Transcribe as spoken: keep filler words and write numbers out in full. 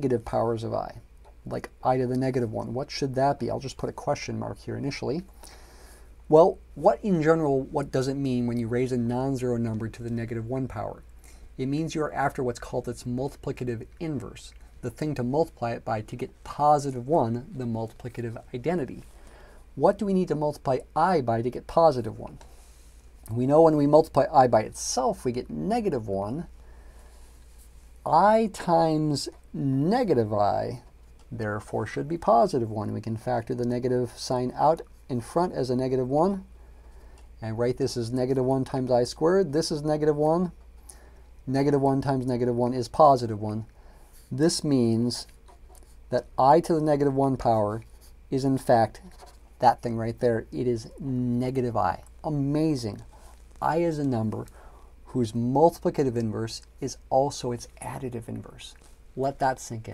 negative powers of I, like I to the negative one. What should that be? I'll just put a question mark here initially. Well, what in general, what does it mean when you raise a non-zero number to the negative one power? It means you're after what's called its multiplicative inverse, the thing to multiply it by to get positive one, the multiplicative identity. What do we need to multiply I by to get positive one? We know when we multiply I by itself, we get negative one. I times negative I, therefore, should be positive one. We can factor the negative sign out in front as a negative one. And write this as negative one times I squared. This is negative one. Negative one times negative one is positive one. This means that I to the negative one power is, in fact, that thing right there. It is negative I. Amazing. I is a number whose multiplicative inverse is also its additive inverse. Let that sink in.